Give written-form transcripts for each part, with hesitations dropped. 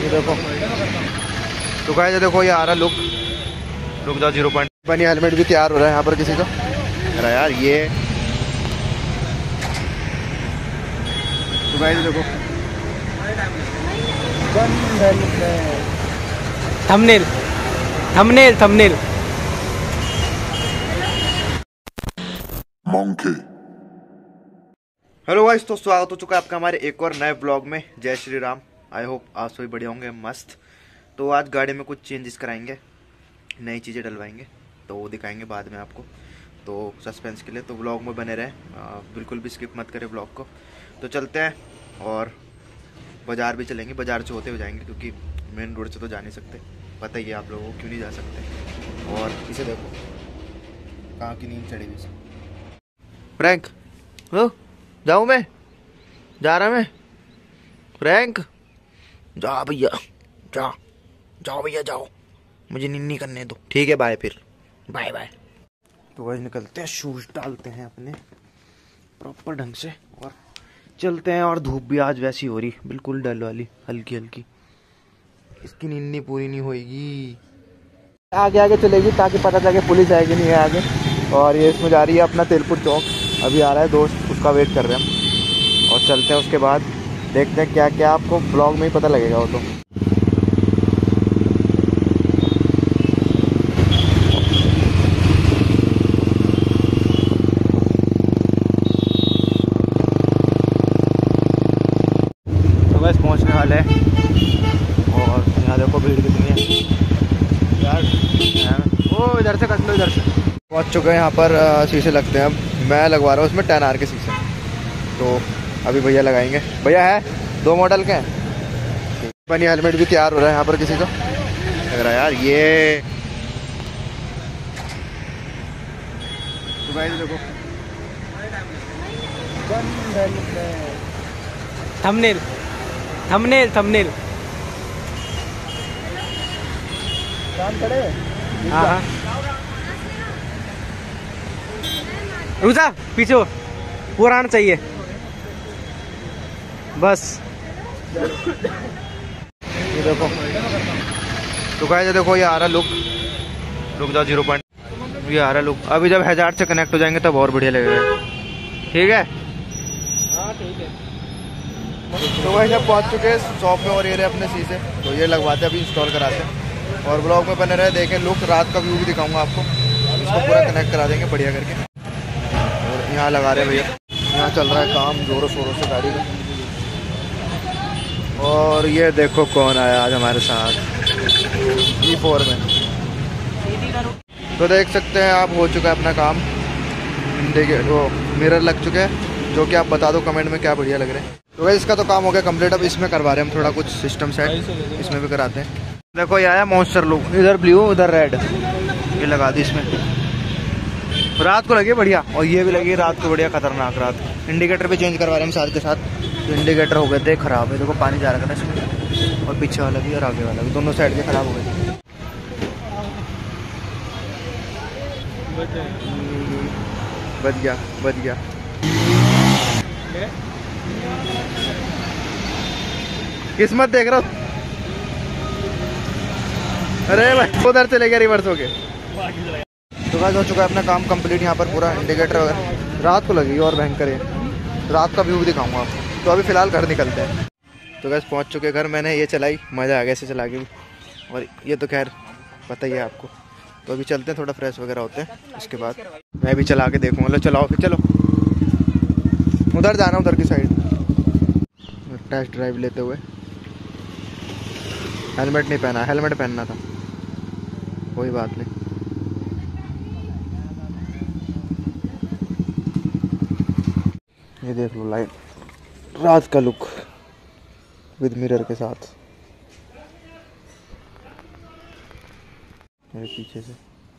ये देखो तो गाइस, ये देखो ये आ रहा लुक। रुक जाओ, 0 पॉइंट बनी। हेलमेट भी तैयार हो रहा है यहाँ पर किसी का। अरे यार ये तो गाइस देखो thumbnail thumbnail thumbnail. Hello guys, तो स्वागत हो चुका है आपका हमारे एक और नए ब्लॉग में। जय श्री राम। आई होप आप सभी बढ़िया होंगे, मस्त। तो आज गाड़ी में कुछ चेंजेस कराएंगे, नई चीज़ें डलवाएंगे, तो वो दिखाएंगे बाद में आपको। तो सस्पेंस के लिए तो ब्लॉग में बने रहें, बिल्कुल भी स्किप मत करें ब्लॉग को। तो चलते हैं और बाज़ार भी चलेंगे, बाज़ार से होते हुए जाएंगे क्योंकि मेन रोड से तो जा नहीं सकते। पता ही है आप लोगों को क्यों नहीं जा सकते। और इसे देखो कहाँ की नींद चढ़ी हुई। फ्रैंक हो जाऊँ मैं, जा रहा मैं। फ्रैंक जा भैया, जाओ भैया जाओ, मुझे निन्नी करने दो। ठीक है बाय, फिर बाय बाय। तो वही निकलते हैं, शूज डालते हैं अपने प्रॉपर ढंग से और चलते हैं। और धूप भी आज वैसी हो रही, बिल्कुल डल वाली, हल्की हल्की। इसकी निन्नी पूरी नहीं होएगी, आगे आगे चलेगी ताकि पता लगे पुलिस है कि नहीं है आगे। और ये इसमें जा रही है अपना तेलपुर चौक। अभी आ रहा है दोस्त, उसका वेट कर रहे हैं हम। और चलते हैं, उसके बाद देखते हैं क्या क्या, आपको ब्लॉग में ही पता लगेगा वो तो। बस पहुंचने वाले हैं और यहाँ देखो भीड़ कितनी है यार। ओ इधर से कट लो, इधर से। पहुंच चुके हैं यहाँ पर। शीशे लगते हैं, अब मैं लगवा रहा हूँ उसमें 10R के शीशे। तो अभी भैया लगाएंगे। भैया है 2 मॉडल के हैं। बनी हेलमेट भी तैयार हो रहा है यहाँ पर किसी का, लग रहा है यार ये। तो गाइस देखो थंबनेल थंबनेल थंबनेल। हाँ हाँ, रुक जा, पीछे हो, पूरा आना चाहिए बस। ये देखो तो गाइस, ये देखो ये आ रहा लुक। रुक जाओ, 0 पॉइंट ये आ रहा लुक। अभी जब हजार से कनेक्ट हो जाएंगे तब और बढ़िया लगेगा। ठीक है, हाँ ठीक है। तो वही जब पहुंच चुके हैं शॉप में और ये रहे अपने शीशे। तो ये लगवाते अभी इंस्टॉल कराते हैं और ब्लॉग में बने रहे, देखें लुक। रात का व्यू भी दिखाऊंगा आपको, इसको पूरा कनेक्ट करा देंगे बढ़िया करके। और यहाँ लगा रहे भैया, यहाँ चल रहा है काम जोरों शोरों से गाड़ी का। और ये देखो कौन आया आज हमारे साथ E4 में। तो देख सकते हैं आप, हो चुका है अपना काम। देखिए वो मिरर लग चुके हैं, जो कि आप बता दो कमेंट में क्या बढ़िया लग रहे हैं। तो भाई इसका तो काम हो गया कंप्लीट। अब इसमें करवा रहे हैं हम थोड़ा कुछ सिस्टम सेट, इसमें भी कराते हैं। देखो ये आया मॉन्स्टर लुक, इधर ब्लू उधर रेड, ये लगा दी इसमें। रात को लगी बढ़िया, और ये भी लगी रात को बढ़िया खतरनाक। रात इंडिकेटर भी चेंज करवा रहे हैं हम साथ के साथ। तो इंडिकेटर हो गए थे खराब है, देखो पानी जा रहा था इसमें, और पीछे वाला भी और आगे वाला भी, दोनों साइड के खराब हो गए। बच गया। किस्मत देख रहा हूँ। अरे भाई उधर चले गया रिवर्स हो गए। तो गाइस हो चुका है अपना काम कंप्लीट। यहाँ पर पूरा इंडिकेटर वगैरह रात को लगेगी और भयंकर है। रात का व्यू भी दिखाऊंगा आपको। तो अभी फिलहाल घर निकलते हैं। तो गाइस पहुँच चुके घर। मैंने ये चलाई, मज़ा आ गया इसे चला के भी, और ये तो खैर पता ही है आपको। तो अभी चलते हैं, थोड़ा फ्रेश वगैरह होते हैं, उसके बाद मैं भी चला के देखूँगा। लो चलाओ फिर, चलो उधर जाना, उधर की साइड टेस्ट ड्राइव लेते हुए। हेलमेट नहीं पहना, हेलमेट पहनना था, कोई बात नहीं। ये देख लो लाइट, रात का लुक विद मिरर के साथ। मेरे पीछे से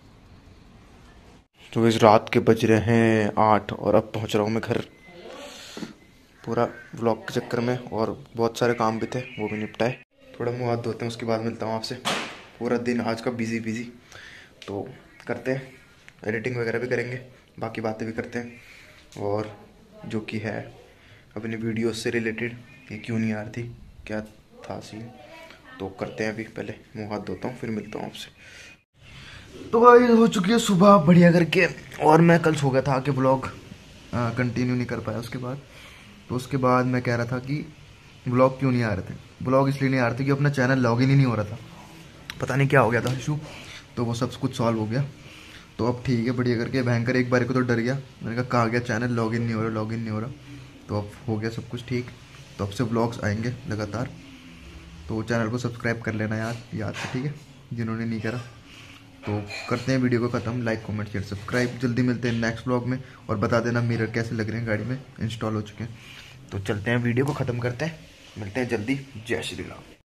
तो इस रात के बज रहे हैं 8 और अब पहुंच रहा हूँ मैं घर। पूरा व्लॉग के चक्कर में और बहुत सारे काम भी थे, वो भी निपटाए। थोड़ा मुँह हाथ धोते हैं, उसके बाद मिलता हूँ आपसे। पूरा दिन आज का बिजी तो करते हैं, एडिटिंग वगैरह भी करेंगे, बाकी बातें भी करते हैं। और जो कि है अपनी वीडियो से रिलेटेड, ये क्यों नहीं आ रही थी, क्या था सीन, तो करते हैं अभी, पहले मुँह हाथ धोता हूँ फिर मिलता हूँ आपसे। तो भाई हो चुकी है सुबह बढ़िया करके, और मैं कल सो गया था कि ब्लॉग कंटिन्यू नहीं कर पाया उसके बाद। तो उसके बाद मैं कह रहा था कि ब्लॉग क्यों नहीं आ रहे थे। ब्लॉग इसलिए नहीं आ रहे थे कि अपना चैनल लॉगिन ही नहीं हो रहा था, पता नहीं क्या हो गया था इशू। तो वो सब कुछ सॉल्व हो गया, तो अब ठीक है बढ़िया करके। भयंकर एक बार को तो डर गया, मैंने कहा कहाँ गया चैनल, लॉगिन नहीं हो रहा, लॉगिन नहीं हो रहा। तो अब हो गया सब कुछ ठीक। तो अब से ब्लॉग्स आएंगे लगातार, तो चैनल को सब्सक्राइब कर लेना याद से, ठीक है, जिन्होंने नहीं करा। तो करते हैं वीडियो को ख़त्म, लाइक कमेंट शेयर सब्सक्राइब। जल्दी मिलते हैं नेक्स्ट ब्लॉग में, और बता देना मिरर कैसे लग रहे हैं, गाड़ी में इंस्टॉल हो चुके हैं। तो चलते हैं वीडियो को ख़त्म करते हैं, मिलते हैं जल्दी। जय श्री राम।